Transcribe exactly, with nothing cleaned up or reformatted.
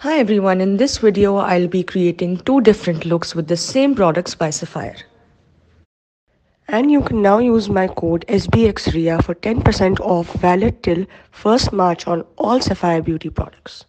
Hi everyone, in this video I'll be creating two different looks with the same products by Sapphire. And you can now use my code S B X R E A for ten percent off valid till first March on all Sapphire beauty products.